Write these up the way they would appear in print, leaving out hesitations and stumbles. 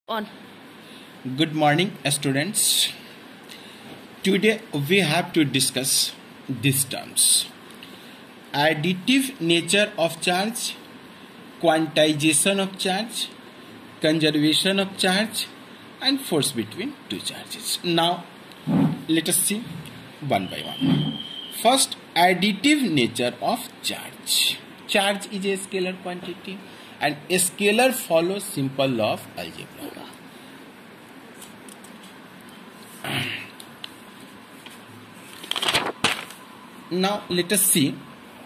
On. Good morning, students. Today we have to discuss these terms: additive nature of charge, quantization of charge, conservation of charge, and force between two charges. Now, let us see one by one. First, additive nature of charge. Charge is a scalar quantity, and a scalar follows simple law of algebra. Now let us see.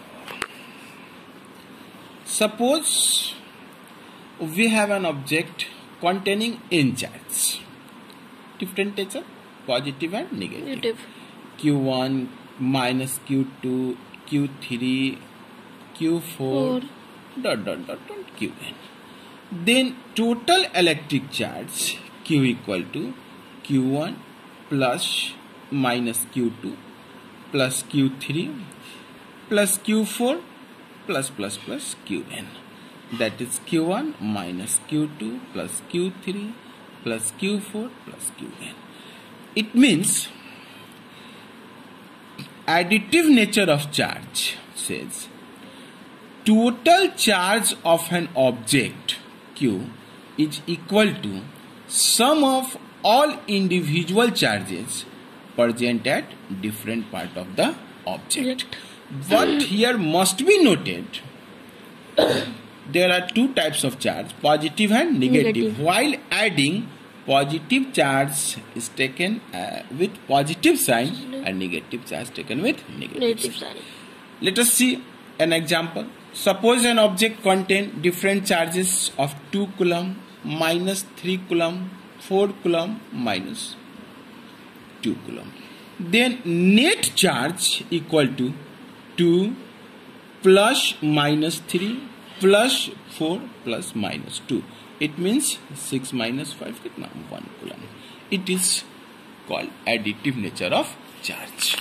Suppose we have an object containing n charges, different nature, positive and negative. Q1 minus Q2, Q3, Q4, Qn. Then total electric charge Q equal to Q1 plus minus Q2 plus Q3 plus Q4 plus Qn. That is Q1 minus Q2 plus Q3 plus Q4 plus Qn. It means additive nature of charge says total charge of an object Q is equal to sum of all individual charges present at different part of the object. What here must be noted, there are two types of charge, positive and negative. While adding, positive charge is taken with positive sign and negative charge taken with negative sign. Let us see an example. Suppose an object contains different charges of 2 coulomb, minus 3 coulomb, 4 coulomb, minus 2 coulomb. Then net charge equal to 2 plus minus 3 plus 4 plus minus 2. It means 6 minus 5 1 coulomb. It is called additive nature of charge.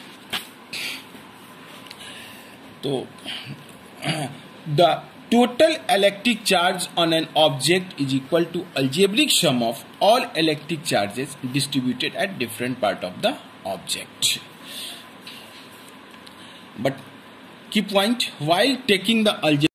So the total electric charge on an object is equal to algebraic sum of all electric charges distributed at different part of the object. But key point, while taking the algebraic